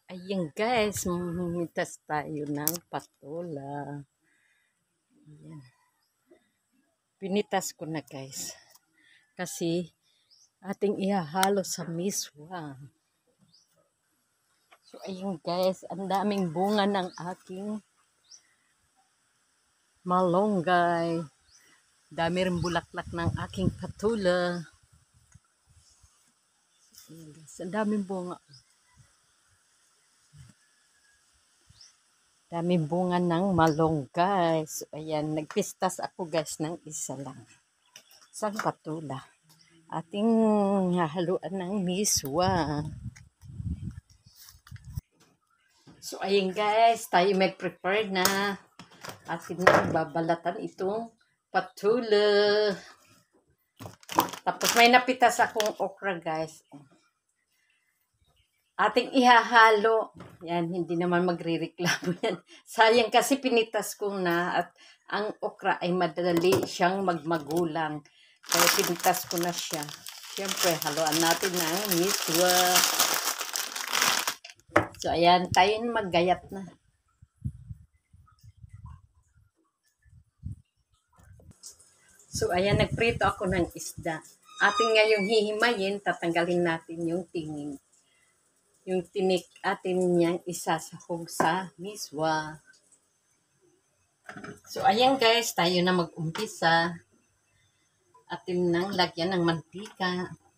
Ayan guys, mamitas tayo ng patola. Ayan. Pinitas ko na guys. Kasi ating ihahalo sa miswa. So ayan guys, ang daming bunga ng aking malunggay. Dami rin bulaklak ng aking patola. Ayan guys, ang daming bunga. Daming bunga ng malunggay. So ayan, nagpistas ako guys ng isa lang. Isang patola. Ating hahaluan ng miswa. So ayun guys, tayo mag-prepare na. Atin na babalatan itong patola. Tapos may napitas akong okra guys. Ating ihahalo. Yan, hindi naman magre-reklamo yan. Sayang kasi pinitas ko na at ang okra ay madali siyang magmagulang. Kaya pinitas ko na siya. Siyempre, haluan natin ng miswa. So, ayan, tayo maggayat na. So, ayan, nagprito ako ng isda. Ating ngayong hihimayin, tatanggalin natin yung tingin. Yung tinik atin niyang isasahog sa miswa. So, ayan guys, tayo na mag-umpisa. Atin nang lagyan ng mantika.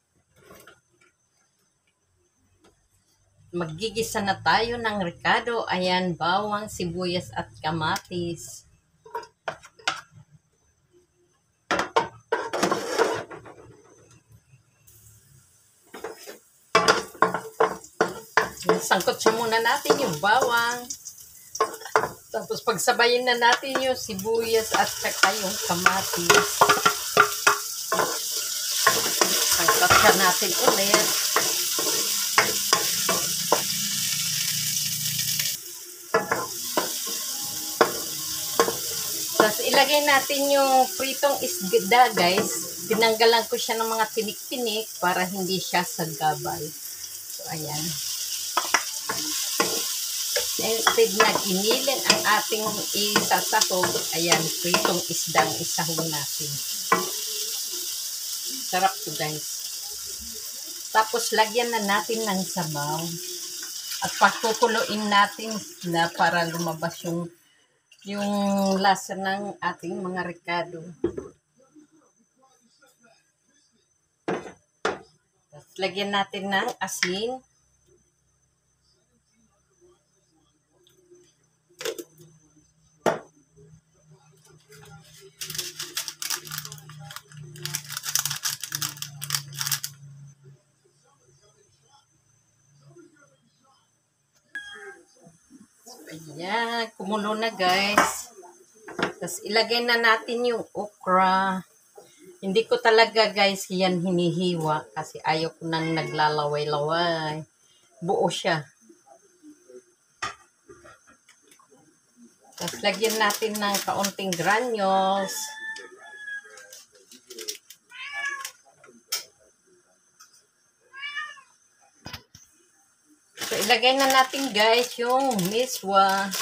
Maggigisa na tayo ng ricado. Ayan, bawang, sibuyas at kamatis. Sangkot siya muna natin yung bawang. Tapos pagsabayin na natin yung sibuyas at saka yung kamatis. Sangkot siya natin ulit. Tapos ilagay natin yung pritong isda guys. Tinanggalan ko siya ng mga tinik-tinik para hindi siya sagabal. So ayan. Instead na ginilin ang ating isasahog, ayan, pritong isdang isahog natin. Sarap to guys. Tapos lagyan na natin ng sabaw. At pagkukuluin natin na para lumabas yung lasa ng ating mga ricado. Tapos lagyan natin ng asin. Ayan, kumulo na guys. Tapos ilagay na natin yung okra. Hindi ko talaga guys yan hinihiwa kasi ayaw ko nang naglalaway-laway. Buo siya. Tapos lagyan natin ng kaunting granules. So ilagay na natin guys yung miswa.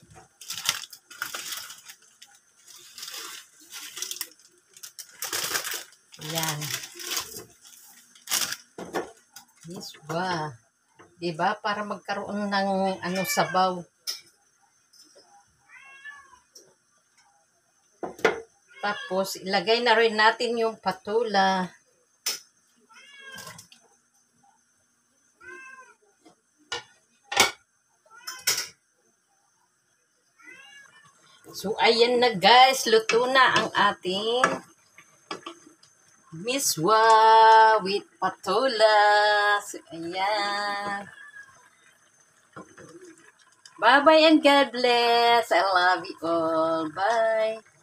Ayan. Miswa. Diba? Para magkaroon ng sabaw. Tapos ilagay na rin natin yung patola. So, ayan na guys. Luto na ang ating miswa with patola. So, ayan. Bye-bye and God bless. I love you all. Bye.